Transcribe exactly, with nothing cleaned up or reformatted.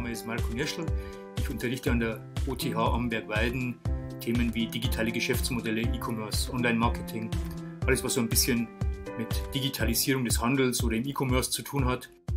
Name ist Marco Nierschl. Ich unterrichte an der O T H Amberg-Weiden Themen wie digitale Geschäftsmodelle, E-Commerce, Online-Marketing, alles was so ein bisschen mit Digitalisierung des Handels oder im E-Commerce zu tun hat.